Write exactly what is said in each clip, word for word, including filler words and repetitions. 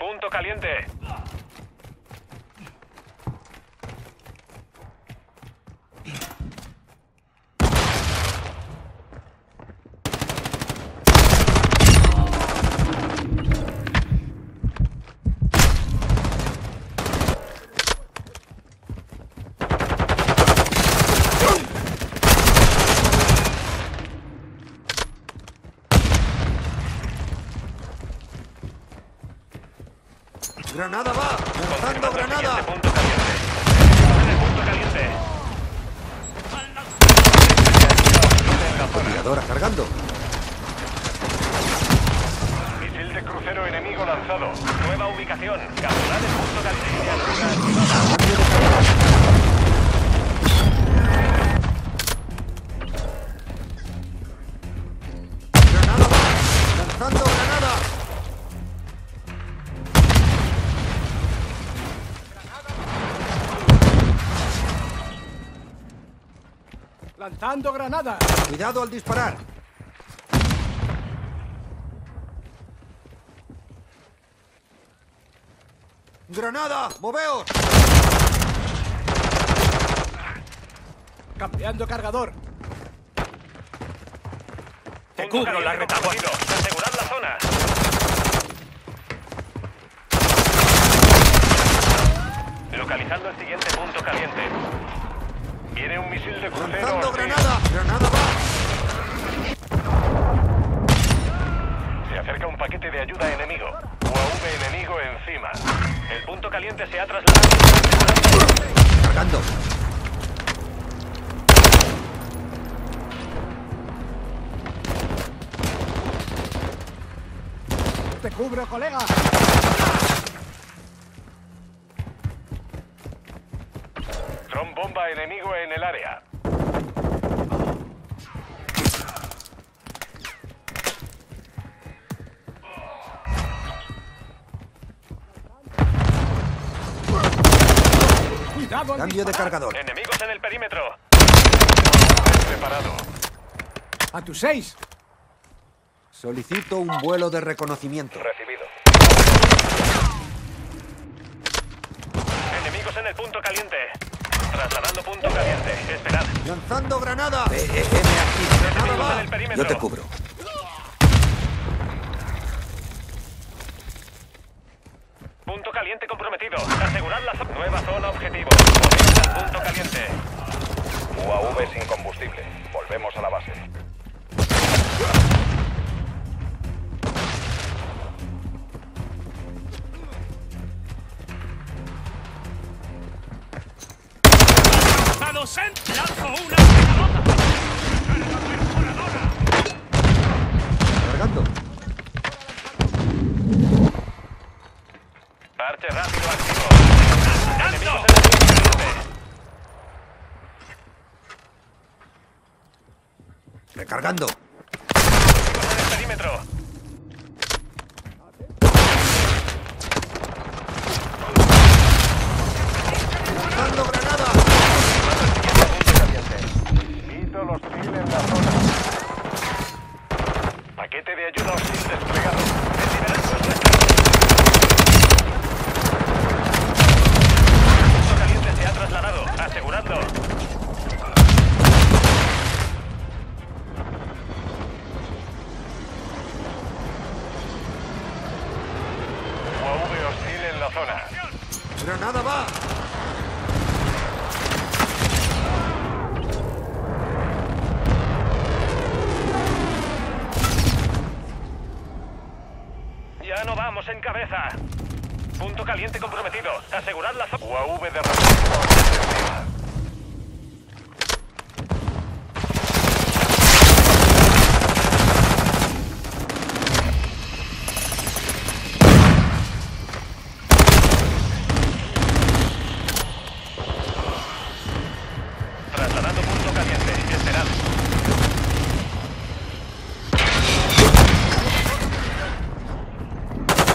Punto caliente. ¡Granada va! ¡Lanzando granada! Punto caliente. En el punto caliente. Francotiradora cargando. Misil de crucero enemigo lanzado. Nueva ubicación. Capturar el punto caliente. ¡Granada va! ¡Lanzando granada! ¡Lanzando granada! ¡Cuidado al disparar! ¡Granada! ¡Moveos! ¡Cambiando cargador! Te cubro la retaguardia. Asegurar la zona. Localizando el siguiente punto caliente. Viene un misil de crucero. ¡Lanzando hostil. granada! ¡Granada va! Se acerca un paquete de ayuda enemigo. U A V enemigo encima. El punto caliente se ha trasladado. ¡Cargando! ¡Te cubro, colega! Dron bomba enemigo en el área. ¡Cuidado al Cambio de disparar! cargador. Enemigos en el perímetro. Preparado. ¡A tus seis! Solicito un vuelo de reconocimiento. Recibido. Enemigos en el punto caliente. Trasladando punto caliente. Esperad. ¡Lanzando granada! Eh, eh, heme aquí. ¡Granada Enemigos en va! el perímetro. Yo te cubro. Punto caliente comprometido. Asegurar la zona. Nueva zona objetivo. Volvemos al punto caliente. U A V sin combustible. Volvemos a la base. ¡Lanzo una granada! ¡Cargando! Parche rápido activo. Enemigos en el punto caliente. ¡Recargando! Enemigos en el perímetro. ¡Lanzando granada! Hito hostil en la zona. Paquete de ayuda hostil desplegado. Desliderando el resto. Punto caliente se ha trasladado. Aseguradlo. U A V hostil en la zona. ¡Granada va! Ya no vamos en cabeza. Punto caliente comprometido. Asegurad la zona. U A V de refuerzo. Trasladando punto caliente. Esperad.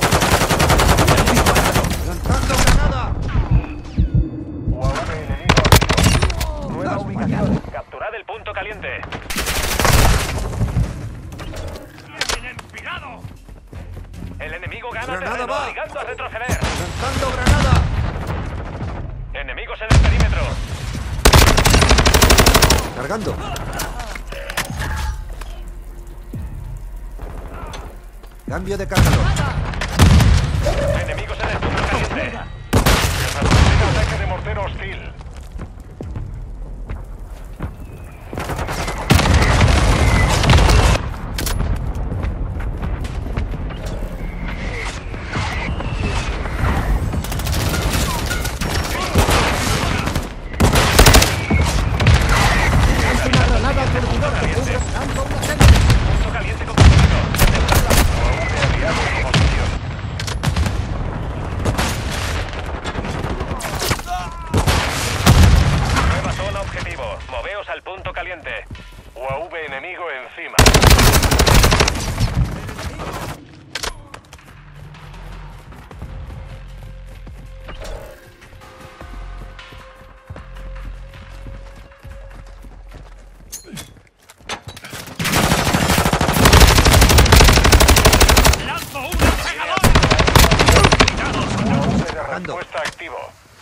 ¡Lanzando granada! U A V enemigo. Enemigo gana Granada terreno, va. obligando a retroceder. ¡Lanzando granada! Enemigos en el perímetro. ¡Cargando! Cambio de cargador. Enemigos en el punto caliente. Ataque de mortero hostil. Una granada al servidor que cubre lanzando una serie. Punto caliente comprometido. Aliado en posición. Nueva zona objetivo. Moveos al punto caliente. U A V enemigo encima. ¡Lanzo una cegadora! De Cargando. respuesta activo.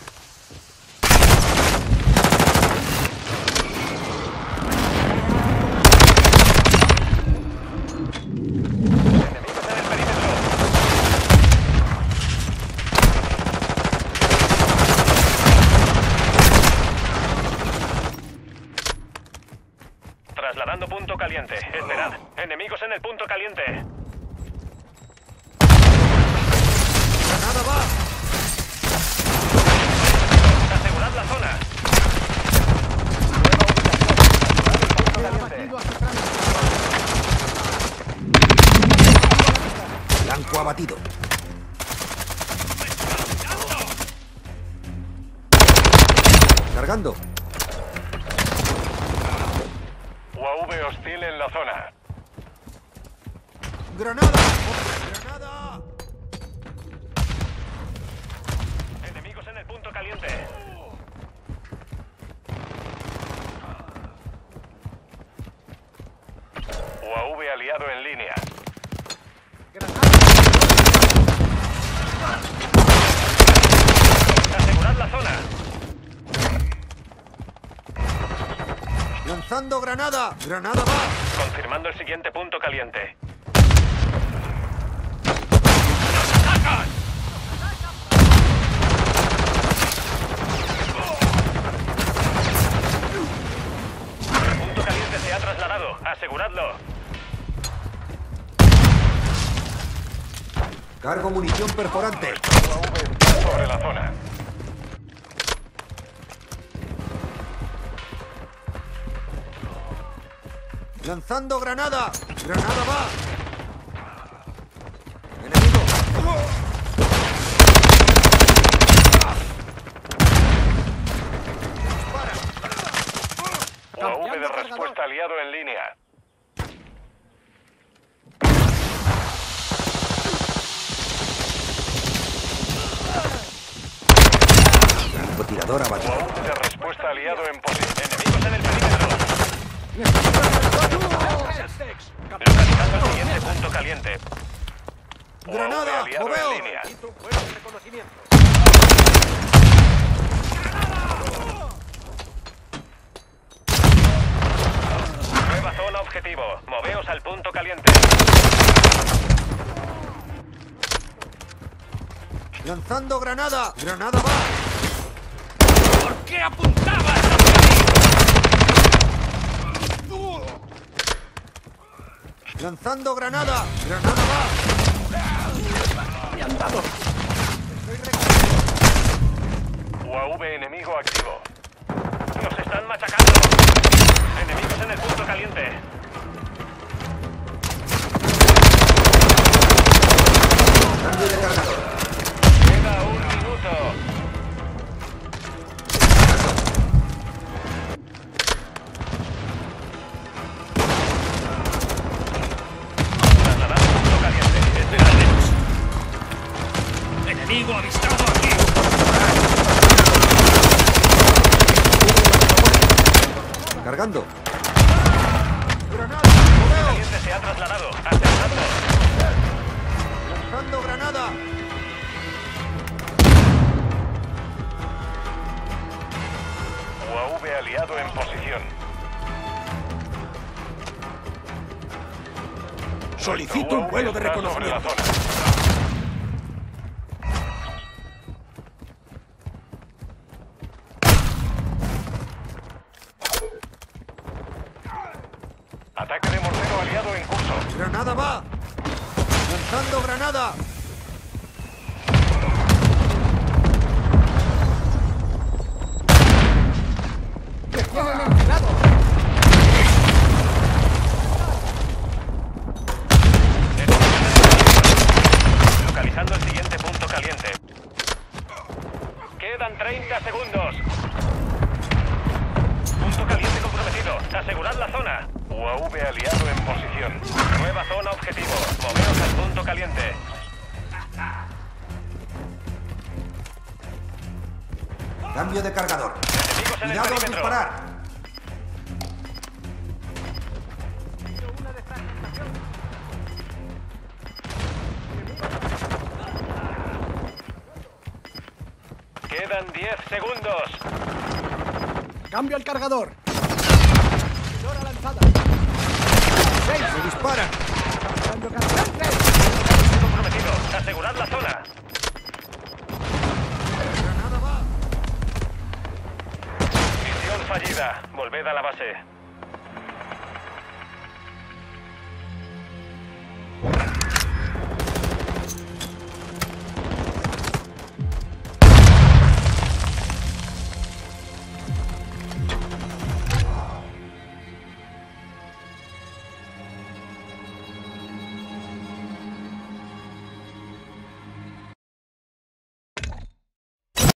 Enemigos en el perímetro. Trasladando punto caliente. Esperad. Enemigos en el punto caliente. ¡Granada va! Asegurad la zona. Ha abatido a su cráneo. Blanco abatido. Cargando. U A V hostil en la zona. ¡Granada! ¡Granada! Enemigos en el punto caliente. U A V aliado en línea. Asegurad la zona. ¡Lanzando granada! ¡Granada va! Confirmando el siguiente punto caliente. El punto caliente se ha trasladado. Aseguradlo. Cargo munición perforante. U A V está sobre la zona. ¡Lanzando granada! ¡Granada va! ¡Enemigo! U A V de respuesta aliado en línea. Francotirador U abatido. A V de respuesta aliado en posición. Enemigos en el perímetro. Localizando el siguiente punto caliente. U A V ¡Granada! aliado en ¡Moveos! línea. Nueva zona objetivo. Moveos al punto caliente. ¡Lanzando granada! ¡Granada va! ¿Por qué apuntabas hacia ¡Lanzando granada! ¡Granada va! U A V enemigo activo. Nos están machacando. Enemigos en el punto caliente. Cambio de cargador. Queda un minuto. Trasladando punto caliente. Esperad. enemigo avistado aquí! Cargando. Caliente se ha trasladado. Aseguradlo. Lanzando granada. granada! U A V aliado en posición. Solicito un vuelo de U A V está sobre la reconocimiento. zona. Ataque de mortero aliado en curso. ¡Granada va! ¡Lanzando granada! ¡Que tienen enfilado! Localizando el siguiente punto caliente. Quedan treinta segundos. Punto caliente comprometido. Asegurad la zona. U A V aliado en posición. Nueva zona objetivo. Moveos al punto caliente. Cambio de cargador. Enemigos en el Cuidado al perímetro. disparar. Quedan diez segundos. ¡Cambio el cargador! ¡Hora lanzada! ¡Seis! ¡Me disparan! ¡Cambio carburante! Comprometido. Asegurad la zona. ¡Granada va! Misión fallida. Volved a la base.